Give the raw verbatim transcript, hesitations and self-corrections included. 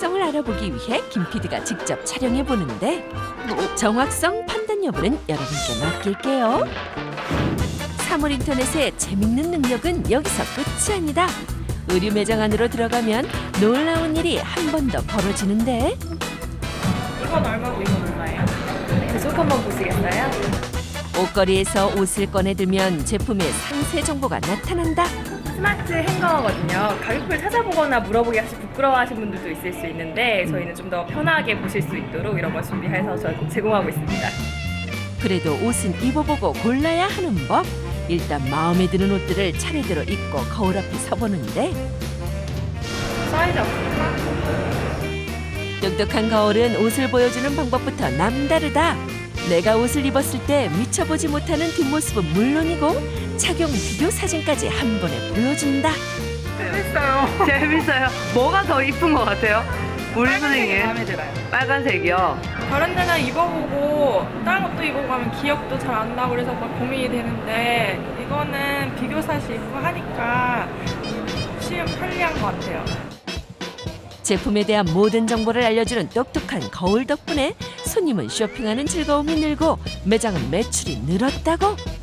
정확성을 알아보기 위해 김 피디가 직접 촬영해 보는데 정확성 판단 여부는 여러분께 맡길게요. 사물 인터넷의 재밌는 능력은 여기서 끝이 아니다. 의류 매장 안으로 들어가면 놀라운 일이 한 번 더 벌어지는데 이건 얼마고 이건 얼마예요? 계속 한번 보시겠어요? 옷걸이에서 옷을 꺼내들면 제품의 상세 정보가 나타난다. 스마트 행거거든요. 가격표를 찾아보거나 물어보기 사실 부끄러워하시는 분들도 있을 수 있는데 저희는 좀 더 편하게 보실 수 있도록 이런 걸 준비해서 저 제공하고 있습니다. 그래도 옷은 입어보고 골라야 하는 법. 일단 마음에 드는 옷들을 차례대로 입고 거울 앞에 서보는데 사이즈 없을까? 똑똑한 거울은 옷을 보여주는 방법부터 남다르다. 내가 옷을 입었을 때 미쳐보지 못하는 뒷모습은 물론이고 착용 비교 사진까지 한 번에 보여준다. 재밌어요. 재밌어요. 뭐가 더 이쁜 것 같아요? 우리 선생님. 마음에 들어요. 빨간색이요. 다른 데는 입어보고 다른 것도 입어보고 하면 기억도 잘 안 나고 그래서 막 고민이 되는데 이거는 비교 사실 입고 하니까 쉬운 편리한 것 같아요. 제품에 대한 모든 정보를 알려주는 똑똑한 거울 덕분에 손님은 쇼핑하는 즐거움이 늘고 매장은 매출이 늘었다고.